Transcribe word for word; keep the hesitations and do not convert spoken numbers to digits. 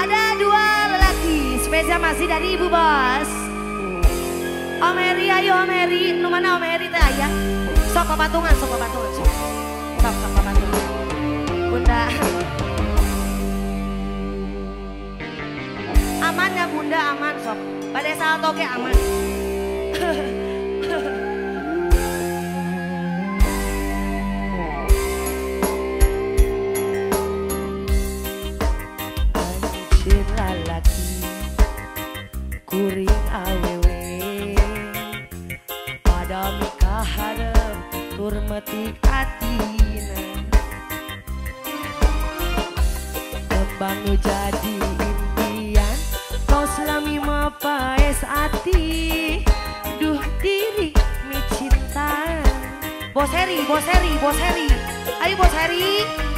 Ada dua lelaki spesial masih dari Ibu Bos. Om Eri, ayo Om Eri, nu mana Om Eri teh aya? Sok papatungan, sok papatungan, sok. Sok sok papatungan. Bunda. Aman ya Bunda, aman sok. Pada saat oke aman. Kuring awewe pada mikah harap tur metik atina kembang nu jadi impian kau selami mapaes ati duh diri mi cinta. Bos Heri, Bos Heri, Bos Heri. Ayo Bos Heri.